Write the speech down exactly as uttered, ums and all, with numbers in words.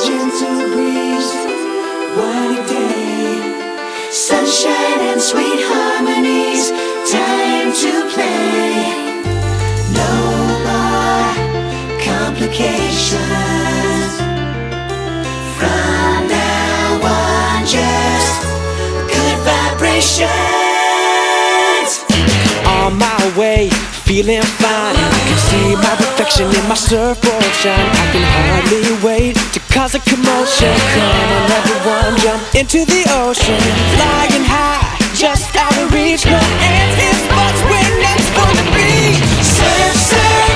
gentle breeze, what a day. Sunshine and sweet harmonies, time to play. No more complications. From now on, just good vibrations. On my way, feeling fine. I can see my reflection in my surfboard shine. I can hardly wait to cause a commotion. Come on everyone, jump into the ocean. Flying high, just out of reach. No ends in spots where next for the beach. Surf, surf.